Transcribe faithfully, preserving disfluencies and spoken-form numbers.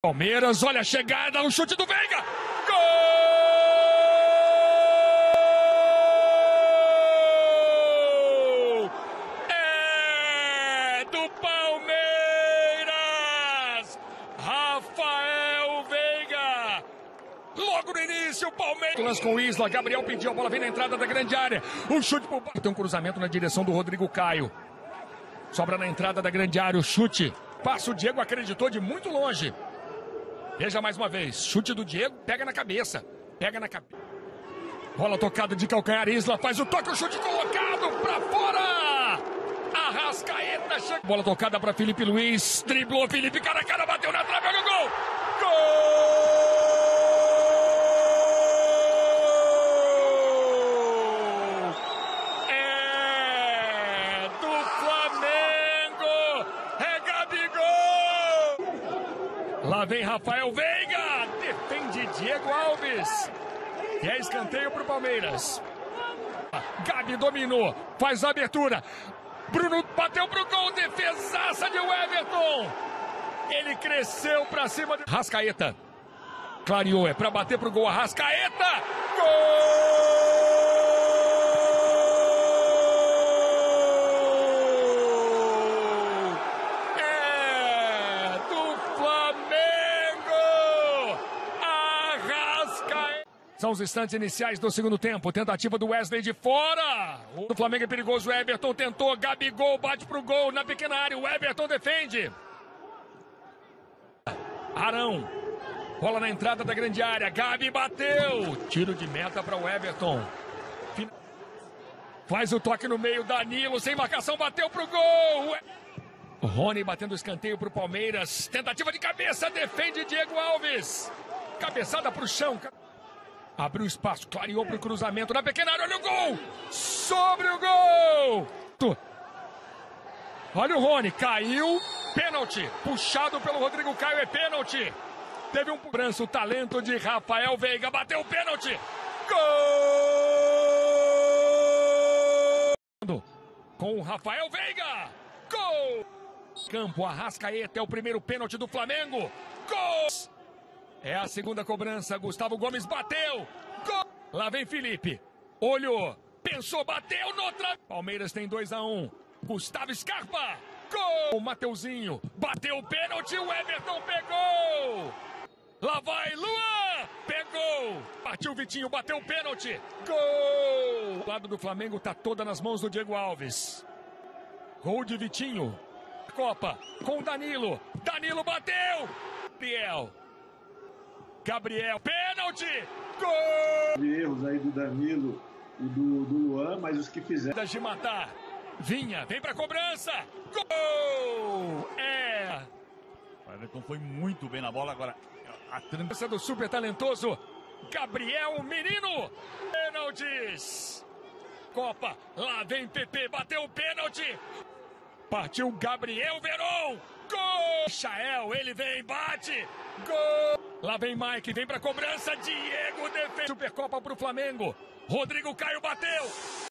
Palmeiras, olha a chegada, o chute do Veiga! Gol! É do Palmeiras! Rafael Veiga! Logo no início, o Palmeiras com o Isla, Gabriel pediu, a bola vem na entrada da grande área. O chute por baixo. Tem um cruzamento na direção do Rodrigo Caio. Sobra na entrada da grande área, o chute. Passa o Diego, acreditou de muito longe. Veja mais uma vez, chute do Diego, pega na cabeça, pega na cabeça. Bola tocada de calcanhar, Isla faz o toque, o chute colocado pra fora. Arrascaeta chega. Bola tocada pra Felipe Luiz, driblou Felipe, cara a cara, bateu na trave, olha o gol. Gol! É do Flamengo, é Gabigol. Lá vem Rafael Veiga, defende Diego Alves. E é escanteio para o Palmeiras. Gabi dominou, faz a abertura. Bruno bateu pro gol, defesaça de Everton. Ele cresceu para cima de Arrascaeta. Clareou, é para bater pro gol. Arrascaeta, gol! São os instantes iniciais do segundo tempo. Tentativa do Wesley de fora. O Flamengo é perigoso. O Everton tentou. Gabigol bate pro gol na pequena área. O Everton defende. Arão. Bola na entrada da grande área. Gabi bateu. Tiro de meta para o Everton. Faz o toque no meio. Danilo sem marcação. Bateu pro gol. O Rony batendo o escanteio pro Palmeiras. Tentativa de cabeça. Defende Diego Alves. Cabeçada pro chão. Abriu espaço, clareou para o cruzamento na pequena área, olha o gol! Sobre o gol! Olha o Rony, caiu, pênalti, puxado pelo Rodrigo Caio, é pênalti. Teve um branco, o talento de Rafael Veiga, bateu o pênalti! Gol! Com o Rafael Veiga! Gol! Campo, Arrascaeta, é o primeiro pênalti do Flamengo! Gol! É a segunda cobrança, Gustavo Gomes bateu, gol! Lá vem Felipe, olhou, pensou, bateu no outra. Palmeiras tem dois a um, Gustavo Scarpa, gol! O Mateuzinho, bateu o pênalti, o Everton pegou! Lá vai Luan, pegou! Partiu Vitinho, bateu o pênalti, gol! O lado do Flamengo tá toda nas mãos do Diego Alves. Gol de Vitinho, Copa, com Danilo, Danilo bateu! Biel. Gabriel, pênalti! Gol! Erros aí do Danilo e do, do Luan, mas os que fizeram... De matar. Vinha, vem pra cobrança! Gol! É! O Everton foi muito bem na bola agora. A trança do super talentoso Gabriel Menino! Pênaltis! Copa, lá vem Pepe, bateu o pênalti! Partiu Gabriel Veron! Gol! Chael, ele vem, bate! Gol! Lá vem Mike, vem pra cobrança, Diego defende. Supercopa pro Flamengo. Rodrigo Caio bateu.